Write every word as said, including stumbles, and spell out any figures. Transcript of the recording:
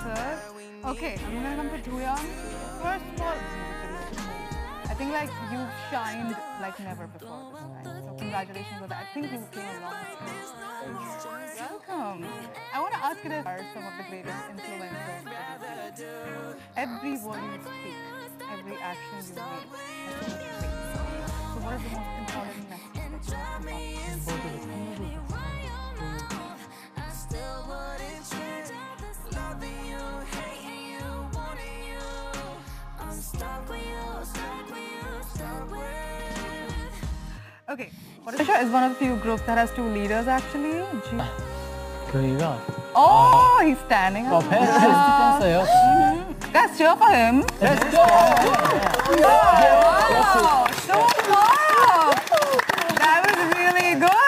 answered. Okay, I'm gonna come to Doyoung. First of all, I think like you've shined like never before this time. So congratulations on that. I think you came a long way. Welcome. I want to ask you this: are some of the greatest influencers? Every word you speak, every action you make, has so much weight. So what is the most important message that you want to pass? Okay, Odisha is one of the few groups that has two leaders actually. G 저희가 oh, he's standing up. 어, 패스 했어요. Guys, cheer for him. Let's go! Wow, so